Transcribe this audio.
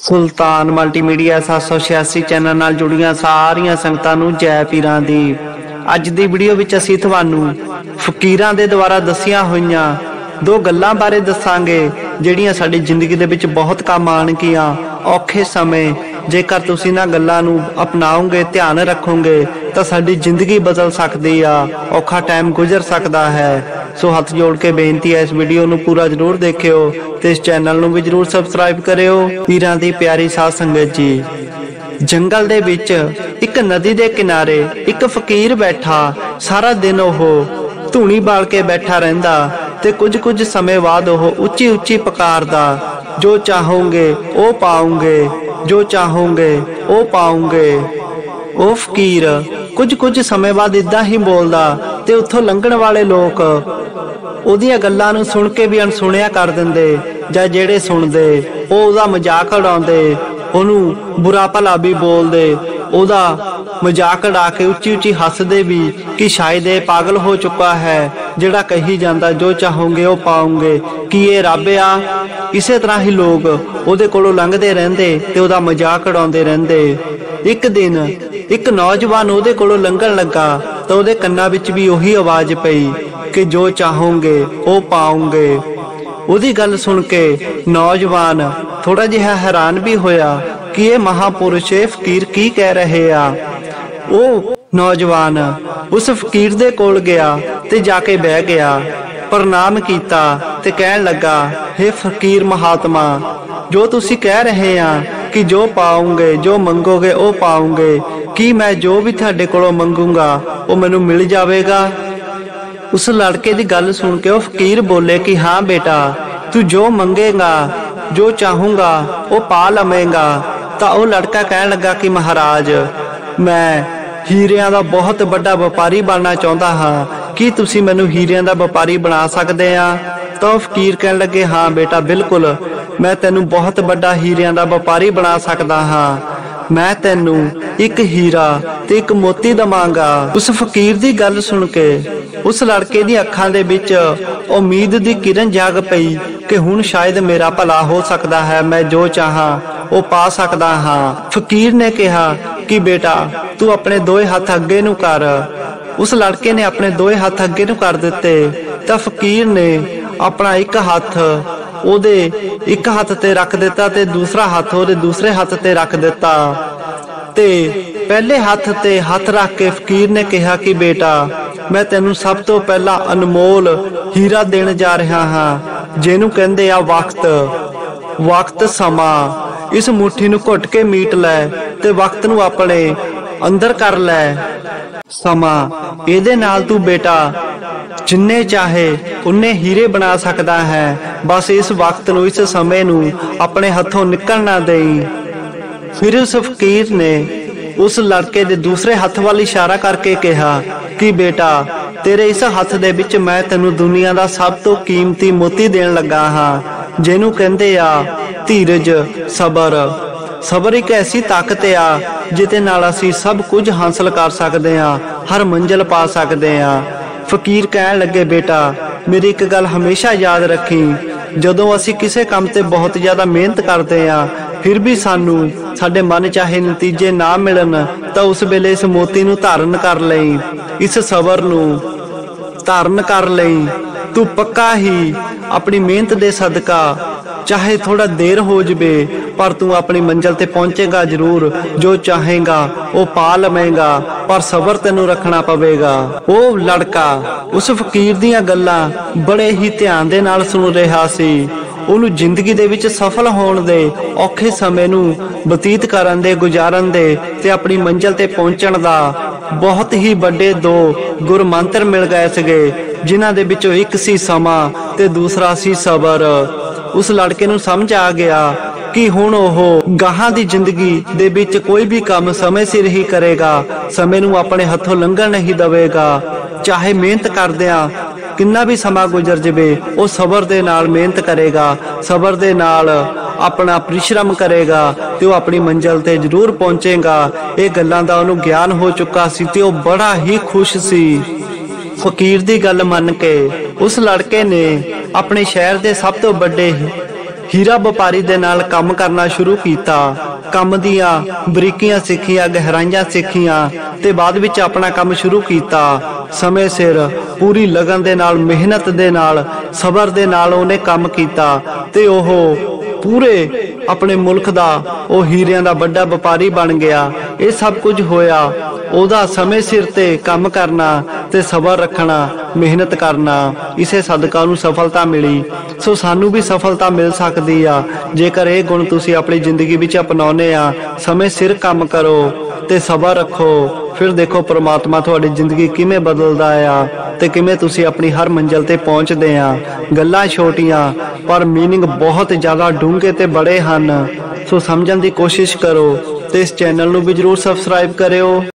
सुल्तान multimedia 786 channel नाल जुड़ियां सारियां संगतां नूं जय पीरां दी। अज दी वीडियो विच असीं तुहानूं फकीरां दे द्वारा दस्सियां होईयां दो गल्लां बारे दस्सांगे जिहड़ियां साडी जिंदगी दे विच बहुत काम आउणगीआं। औखे समय जेकर तुसीं इन्हां गल्लां नूं अपनाओगे, ध्यान रखोगे तो साडी जिंदगी बदल सकदी आ, औखा टाइम गुजर सकदा है। सो हथ जोड़ के बेनती है, इस वीडियो नूं पूरा जरूर देखियो ते इस चैनल नूं भी जरूर सबसक्राइब करियो। पीरां दी प्यारी साध संगत जी, जंगल दे विच एक नदी दे किनारे एक फकीर बैठा सारा दिन ओह धूनी बाल के बैठा रहिंदा ते कुछ समय बाद ओह उच्ची उच्ची पुकारदा, जो चाहोगे ओ पाओगे, जो चाहोगे ओ पाओगे। ओ फकीर कुछ समय बाद इदां ही बोलदा ते उत्थों लंघण वाले लोग ओदियां गल्लां नूं सुण के भी अणसुणिया कर दिंदे, जां जेड़े सुणदे ओहदा मजाक उड़ाउंदे, ओनू बुरा भला भी बोलदे, ओहदा मजाक उड़ा के उच्ची उच्ची हसदे भी कि शायद ये पागल हो चुका है जिहड़ा कही जांदा जो चाहोगे ओ पाओगे, कि ये रब आ। इसे तरह ही लोग ओहदे कोलों लंघदे रहिंदे ते ओहदा मजाक उड़ाउंदे रहिंदे। एक दिन एक नौजवान ओहदे कोलों लंघण लगा तो ओहदे कन्नां विच भी ओही आवाज पई कि जो चाहोगे ओ पाओगे। ओहदी गल सुन के नौजवान थोड़ा जिहा हैरान भी होया कि ये महापुरुष फकीर की कह रहे आ। ओ नौजवान उस फकीर दे कोल गया ते जाके बह गया, प्रणाम कीता ते कहन लगा, हे फकीर महात्मा, जो तुसी कह रहे आ कि जो पाओगे जो मंगोगे ओ पाओगे, कि मैं जो भी तुहाडे कोलों मंगूंगा वो मैनू मिल जाएगा। उस लड़के की गल सुन के वो फकीर बोले कि हाँ बेटा, तू जो मंगेगा जो चाहूंगा वो पा लवेगा। तो वो लड़का कहन लगा कि महाराज, मैं हीरियां दा बहुत बड़ा व्यापारी बनना चाहता हाँ, कि तुसी मैनू हीरियां दा व्यापारी बना सकते हैं। तो फकीर कहन लगे, हाँ बेटा बिल्कुल, मैं तेनू बहुत बड़ा हीरियां दा व्यापारी बना सकता हाँ, मैं तेनू एक हीरा ते एक मोती दवांगा। उस फकीर दी गल सुन के उस लड़के दी अखां दे विच उम्मीद दी किरण जाग पई कि हुण शायद मेरा भला हो सकता है, मैं जो चाहां वो पा सकता हाँ। फकीर ने कहा कि बेटा तू अपने दोए हाथ अगे नू कर। उस लड़के ने अपने दोए हाथ अगे नू कर दिते तो फकीर ने अपना एक हाथ ओदे एक हाथ ते रख दिता ते दूसरा हाथ ओदे दूसरे हाथ ते रख दिता ते पहले हाथ ते हाथ रख के फकीर ने कहा कि बेटा मैं तेनू सब तो पहला अनमोल हीरा देने जा रहा हाँ, जिन्हू कहंदे आ वक्त। वक्त समा, इस मुट्ठी नू घुट के मीट लै ते वक्त नू अपने अंदर कर लै। समा इहदे नाल तू बेटा जिन्ने चाहे उन्ने हीरे बना सकता है, बस इस वक्त नू इस समय नू अपने हथों निकल ना देई। फिर उस फकीर ने उस लड़के दे दूसरे हथ वाल इशारा करके कहा कि बेटा तेरे इस हथ दे विच मैं तेनू दुनिया दा सब तो कीमती मोती देन लगा हाँ, जिन्हू कहंदे आ धीरज, सबर। सबर एक ऐसी ताकत आ जिहदे नाल असीं सब कुछ हासिल कर सकते हैं, हर मंजिल पा सकते हैं। फकीर कहन लगे, बेटा मेरी एक गल हमेशा याद रखी, जदों असीं किसी काम ते बहुत ज्यादा मेहनत करते हैं फिर भी सानू साडे मन चाहे नतीजे ना मिलन तो उस वेले इस मोती नू धारण कर लई, इस सबर नू धारण कर लई। तू पक्का ही अपनी मेहनत दे सदका चाहे थोड़ा देर हो जाए पर तू अपनी मंजिल ते पहुंचेगा जरूर, जो चाहेगा वो पा लवेगा, पर सबर तेनू रखना पवेगा। वो लड़का उस फकीर दीयां गल्लां बड़े ही ध्यान दे नाल सुन रहा सी। उन्हू जिंदगी दे विच सफल होण दे, औखे समय नू बतीत करन दे, गुजारन दे ते अपनी मंजिल ते पहुंचण दा बहुत ही बड़े दो गुर मंत्र मिल गए सगे, जिन्हां दे विचों एक सी समा ते दूसरा सी सबर। उस लड़के नू समझ आ गया कि हुण ओह गाहां दी जिंदगी दे विच कोई भी काम समय सिर ही करेगा, समय नू अपने हथों लंघण नहीं दवेगा। चाहे मेहनत करदियां किन्ना भी समा गुजर जाए वो सबर दे नाल मेहनत करेगा, सबर दे नाल अपना परिश्रम करेगा ते वो अपनी मंजिल ते जरूर पहुंचेगा। ये गल्लां दा उहनू ज्ञान हो चुका सी ते वो बड़ा ही खुश सी। फकीर दी गल मन के उस लड़के ने अपने शहर दे सब तो बड़े ਹੀਰਾ ਵਪਾਰੀ ਦੇ ਨਾਲ ਕੰਮ ਕਰਨਾ ਸ਼ੁਰੂ ਕੀਤਾ। ਕੰਮ ਦੀਆਂ ਬਰੀਕੀਆਂ ਸਿੱਖੀਆਂ, ਗਹਿਰਾਈਆਂ ਸਿੱਖੀਆਂ ਤੇ ਬਾਅਦ ਵਿੱਚ ਆਪਣਾ ਕੰਮ ਸ਼ੁਰੂ ਕੀਤਾ। ਸਮੇਂ ਸਿਰ ਪੂਰੀ ਲਗਨ ਦੇ ਨਾਲ, ਮਿਹਨਤ ਦੇ ਨਾਲ, ਸਬਰ ਦੇ ਨਾਲ ਉਹਨੇ ਕੰਮ ਕੀਤਾ ਤੇ ਉਹ ਪੂਰੇ ਆਪਣੇ ਮੁਲਕ ਦਾ ਉਹ ਹੀਰਿਆਂ ਦਾ ਵੱਡਾ ਵਪਾਰੀ ਬਣ ਗਿਆ। ਇਹ ਸਭ ਕੁਝ ਹੋਇਆ ਉਹਦਾ ਸਮੇਂ ਸਿਰ ਤੇ ਕੰਮ ਕਰਨਾ ਤੇ ਸਬਰ ਰੱਖਣਾ, ਮਿਹਨਤ ਕਰਨਾ, ਇਸੇ ਸਦਕਾ ਉਹਨੂੰ ਸਫਲਤਾ ਮਿਲੀ। ਸੋ ਸਾਨੂੰ ਵੀ ਸਫਲਤਾ ਮਿਲ ਸਕਦੀ ਆ ਜੇਕਰ ਇਹ ਗੁਣ ਤੁਸੀਂ ਆਪਣੀ ਜ਼ਿੰਦਗੀ ਵਿੱਚ ਅਪਣਾਉਂਦੇ ਆ। ਸਮੇਂ ਸਿਰ ਕੰਮ ਕਰੋ ਤੇ ਸਬਰ ਰੱਖੋ, ਫਿਰ ਦੇਖੋ ਪ੍ਰਮਾਤਮਾ ਤੁਹਾਡੀ ਜ਼ਿੰਦਗੀ ਕਿਵੇਂ ਬਦਲਦਾ ਆ ਤੇ ਕਿਵੇਂ ਤੁਸੀਂ ਆਪਣੀ ਹਰ ਮੰਜ਼ਿਲ ਤੇ ਪਹੁੰਚਦੇ ਆ। ਗੱਲਾਂ ਛੋਟੀਆਂ ਪਰ ਮੀਨਿੰਗ ਬਹੁਤ ਜ਼ਿਆਦਾ ਡੂੰਘੇ ਤੇ ਬੜੇ ਹਨ। ਸੋ ਸਮਝਣ ਦੀ ਕੋਸ਼ਿਸ਼ ਕਰੋ ਤੇ ਇਸ ਚੈਨਲ ਨੂੰ ਵੀ ਜਰੂਰ ਸਬਸਕ੍ਰਾਈਬ ਕਰਿਓ।